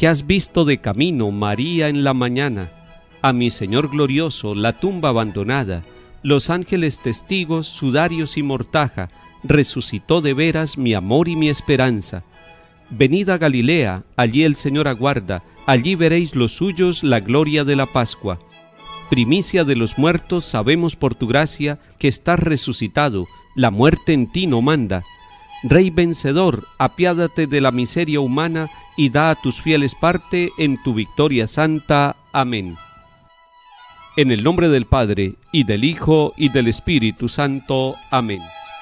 que has visto de camino, María, en la mañana, a mi Señor glorioso, la tumba abandonada, los ángeles testigos, sudarios y mortaja, resucitó de veras mi amor y mi esperanza. Venid a Galilea, allí el Señor aguarda, allí veréis los suyos la gloria de la Pascua. Primicia de los muertos, sabemos por tu gracia que estás resucitado, la muerte en ti no manda. Rey vencedor, apiádate de la miseria humana y da a tus fieles parte en tu victoria santa. Amén. En el nombre del Padre, y del Hijo, y del Espíritu Santo. Amén.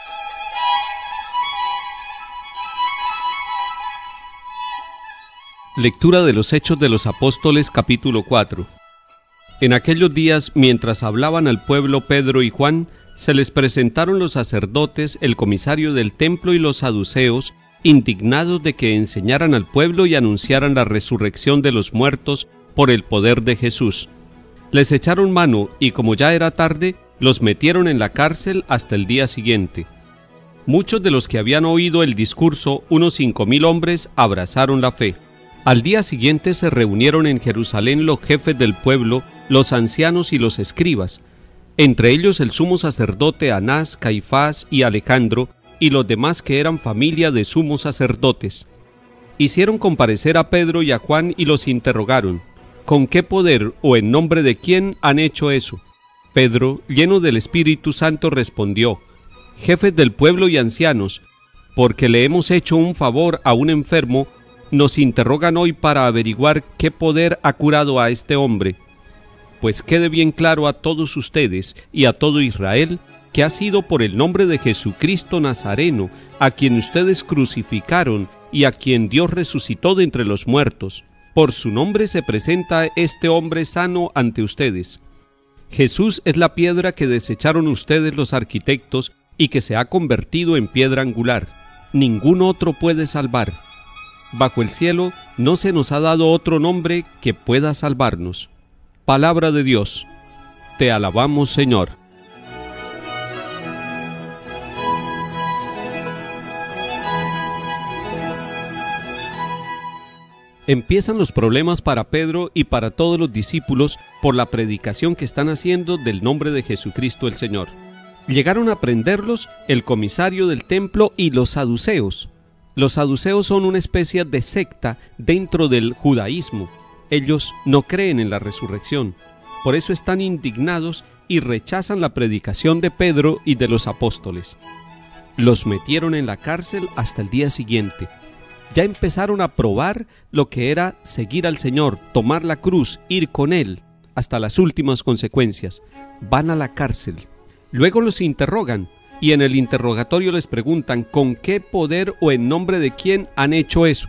Lectura de los Hechos de los Apóstoles, capítulo 4. En aquellos días, mientras hablaban al pueblo Pedro y Juan, se les presentaron los sacerdotes, el comisario del templo y los saduceos, indignados de que enseñaran al pueblo y anunciaran la resurrección de los muertos por el poder de Jesús. Les echaron mano y, como ya era tarde, los metieron en la cárcel hasta el día siguiente. Muchos de los que habían oído el discurso, unos 5.000 hombres, abrazaron la fe. Al día siguiente se reunieron en Jerusalén los jefes del pueblo, los ancianos y los escribas, entre ellos el sumo sacerdote Anás, Caifás y Alejandro, y los demás que eran familia de sumos sacerdotes. Hicieron comparecer a Pedro y a Juan y los interrogaron: ¿con qué poder o en nombre de quién han hecho eso? Pedro, lleno del Espíritu Santo, respondió: jefes del pueblo y ancianos, porque le hemos hecho un favor a un enfermo, nos interrogan hoy para averiguar qué poder ha curado a este hombre. Pues quede bien claro a todos ustedes y a todo Israel que ha sido por el nombre de Jesucristo Nazareno, a quien ustedes crucificaron y a quien Dios resucitó de entre los muertos. Por su nombre se presenta este hombre sano ante ustedes. Jesús es la piedra que desecharon ustedes los arquitectos y que se ha convertido en piedra angular. Ningún otro puede salvar. Bajo el cielo no se nos ha dado otro nombre que pueda salvarnos. Palabra de Dios. Te alabamos, Señor. Empiezan los problemas para Pedro y para todos los discípulos por la predicación que están haciendo del nombre de Jesucristo el Señor. Llegaron a prenderlos el comisario del templo y los saduceos. Los saduceos son una especie de secta dentro del judaísmo. Ellos no creen en la resurrección. Por eso están indignados y rechazan la predicación de Pedro y de los apóstoles. Los metieron en la cárcel hasta el día siguiente. Ya empezaron a probar lo que era seguir al Señor, tomar la cruz, ir con Él, hasta las últimas consecuencias. Van a la cárcel. Luego los interrogan, y en el interrogatorio les preguntan con qué poder o en nombre de quién han hecho eso.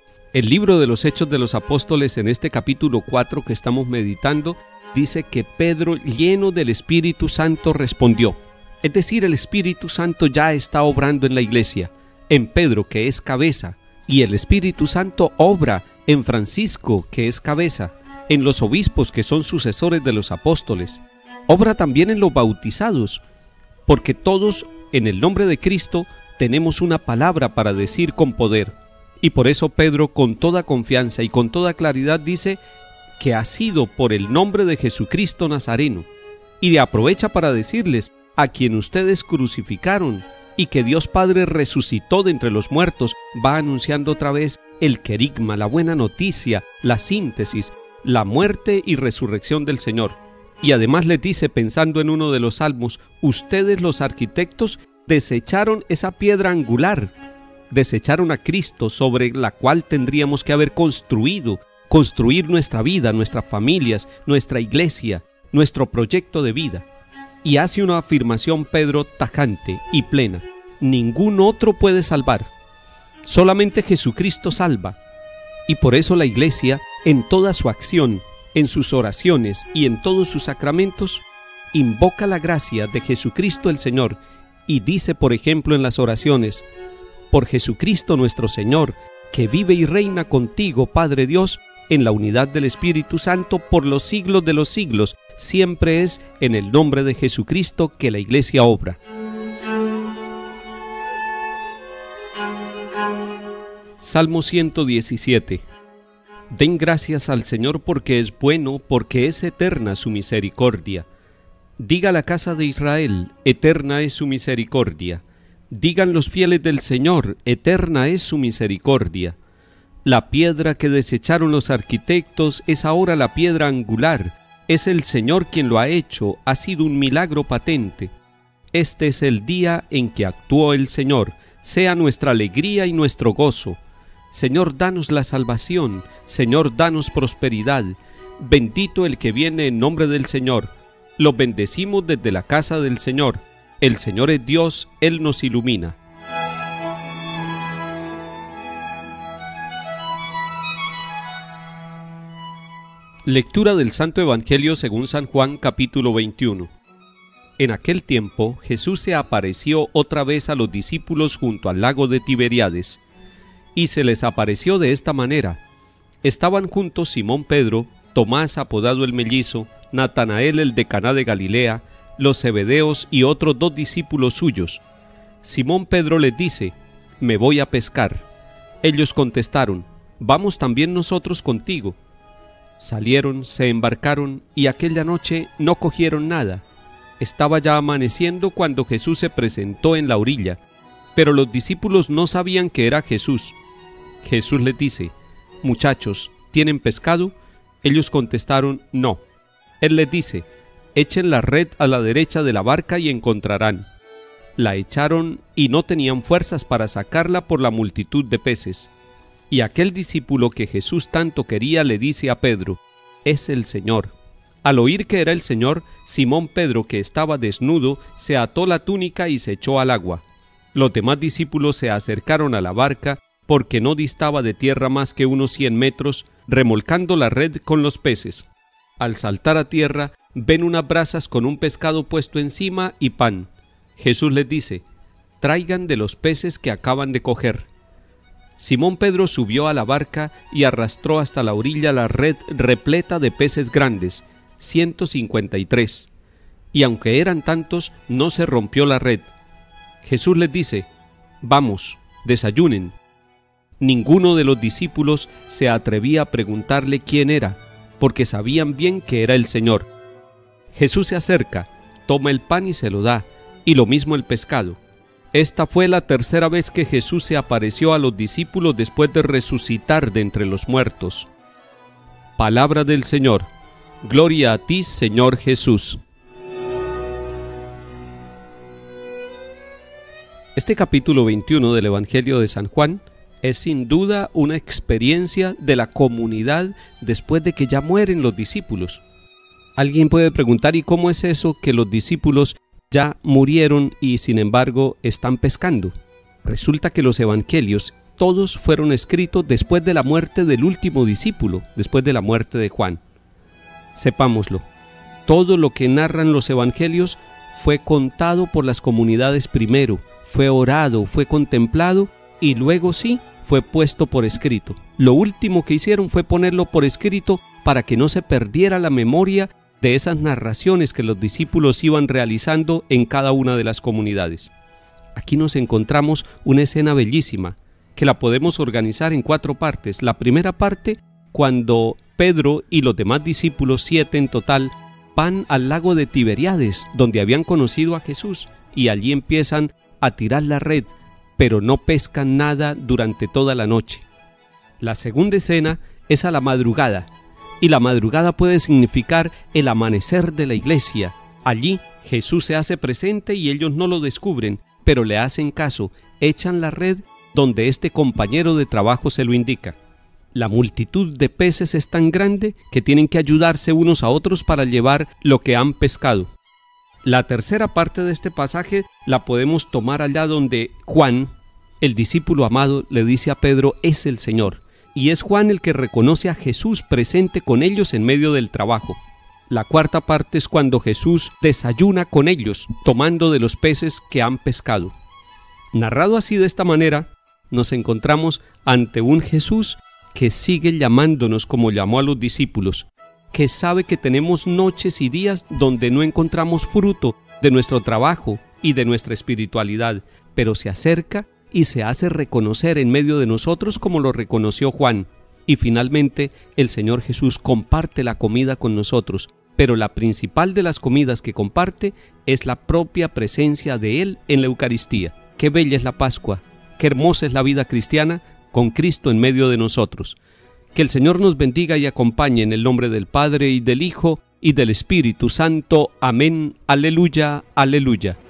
El libro de los Hechos de los Apóstoles, en este capítulo 4 que estamos meditando, dice que Pedro, lleno del Espíritu Santo, respondió. Es decir, el Espíritu Santo ya está obrando en la iglesia, en Pedro, que es cabeza, y el Espíritu Santo obra en Francisco, que es cabeza, en los obispos, que son sucesores de los apóstoles. Obra también en los bautizados, porque todos, en el nombre de Cristo, tenemos una palabra para decir con poder. Y por eso Pedro, con toda confianza y con toda claridad, dice que ha sido por el nombre de Jesucristo Nazareno. Y le aprovecha para decirles: a quien ustedes crucificaron y que Dios Padre resucitó de entre los muertos. Va anunciando otra vez el querigma, la buena noticia, la síntesis, la muerte y resurrección del Señor. Y además les dice, pensando en uno de los salmos: ustedes los arquitectos desecharon esa piedra angular, desecharon a Cristo, sobre la cual tendríamos que haber construir nuestra vida, nuestras familias, nuestra iglesia, nuestro proyecto de vida. Y hace una afirmación Pedro tajante y plena: ningún otro puede salvar, solamente Jesucristo salva. Y por eso la iglesia, en toda su acción, en sus oraciones y en todos sus sacramentos, invoca la gracia de Jesucristo el Señor y dice, por ejemplo, en las oraciones: por Jesucristo nuestro Señor, que vive y reina contigo, Padre Dios, en la unidad del Espíritu Santo, por los siglos de los siglos. Siempre es en el nombre de Jesucristo que la iglesia obra. Salmo 117. Den gracias al Señor porque es bueno, porque es eterna su misericordia. Diga la casa de Israel, eterna es su misericordia. Digan los fieles del Señor, eterna es su misericordia. La piedra que desecharon los arquitectos es ahora la piedra angular. Es el Señor quien lo ha hecho, ha sido un milagro patente. Este es el día en que actuó el Señor, sea nuestra alegría y nuestro gozo. Señor, danos la salvación, Señor, danos prosperidad. Bendito el que viene en nombre del Señor. Lo bendecimos desde la casa del Señor. El Señor es Dios, Él nos ilumina. Lectura del Santo Evangelio según San Juan, capítulo 21. En aquel tiempo, Jesús se apareció otra vez a los discípulos junto al lago de Tiberíades, y se les apareció de esta manera. Estaban juntos Simón Pedro, Tomás apodado el Mellizo, Natanael el de Caná de Galilea, los Zebedeos y otros 2 discípulos suyos. Simón Pedro les dice: «Me voy a pescar». Ellos contestaron: «Vamos también nosotros contigo». Salieron, se embarcaron y aquella noche no cogieron nada. Estaba ya amaneciendo cuando Jesús se presentó en la orilla, pero los discípulos no sabían que era Jesús. Jesús les dice: «Muchachos, ¿tienen pescado?». Ellos contestaron: «No». Él les dice: «Echen la red a la derecha de la barca y encontrarán». La echaron y no tenían fuerzas para sacarla por la multitud de peces. Y aquel discípulo que Jesús tanto quería le dice a Pedro: «Es el Señor». Al oír que era el Señor, Simón Pedro, que estaba desnudo, se ató la túnica y se echó al agua. Los demás discípulos se acercaron a la barca, porque no distaba de tierra más que unos 100 metros, remolcando la red con los peces. Al saltar a tierra, ven unas brasas con un pescado puesto encima y pan. Jesús les dice: «Traigan de los peces que acaban de coger». Simón Pedro subió a la barca y arrastró hasta la orilla la red repleta de peces grandes, 153. Y aunque eran tantos, no se rompió la red. Jesús les dice: «Vamos, desayunen». Ninguno de los discípulos se atrevía a preguntarle quién era, porque sabían bien que era el Señor. Jesús se acerca, toma el pan y se lo da, y lo mismo el pescado. Esta fue la tercera vez que Jesús se apareció a los discípulos después de resucitar de entre los muertos. Palabra del Señor. Gloria a ti, Señor Jesús. Este capítulo 21 del Evangelio de San Juan es sin duda una experiencia de la comunidad después de que ya mueren los discípulos. Alguien puede preguntar: ¿y cómo es eso que los discípulos ya murieron y sin embargo están pescando? Resulta que los evangelios todos fueron escritos después de la muerte del último discípulo, después de la muerte de Juan. Sepámoslo, todo lo que narran los evangelios fue contado por las comunidades primero, fue orado, fue contemplado y luego sí fue puesto por escrito. Lo último que hicieron fue ponerlo por escrito para que no se perdiera la memoria de esas narraciones que los discípulos iban realizando en cada una de las comunidades. Aquí nos encontramos una escena bellísima que la podemos organizar en 4 partes. La primera parte, cuando Pedro y los demás discípulos, 7 en total, van al lago de Tiberíades, donde habían conocido a Jesús, y allí empiezan a tirar la red, pero no pescan nada durante toda la noche. La segunda escena es a la madrugada, y la madrugada puede significar el amanecer de la iglesia. Allí Jesús se hace presente y ellos no lo descubren, pero le hacen caso, echan la red donde este compañero de trabajo se lo indica. La multitud de peces es tan grande que tienen que ayudarse unos a otros para llevar lo que han pescado. La tercera parte de este pasaje la podemos tomar allá donde Juan, el discípulo amado, le dice a Pedro: «Es el Señor». Y es Juan el que reconoce a Jesús presente con ellos en medio del trabajo. La cuarta parte es cuando Jesús desayuna con ellos, tomando de los peces que han pescado. Narrado así de esta manera, nos encontramos ante un Jesús que sigue llamándonos como llamó a los discípulos, que sabe que tenemos noches y días donde no encontramos fruto de nuestro trabajo y de nuestra espiritualidad, pero se acerca y se hace reconocer en medio de nosotros como lo reconoció Juan. y finalmente el Señor Jesús comparte la comida con nosotros, pero la principal de las comidas que comparte es la propia presencia de Él en la Eucaristía. Qué bella es la Pascua, qué hermosa es la vida cristiana con Cristo en medio de nosotros. Que el Señor nos bendiga y acompañe en el nombre del Padre y del Hijo y del Espíritu Santo. Amén. Aleluya, aleluya.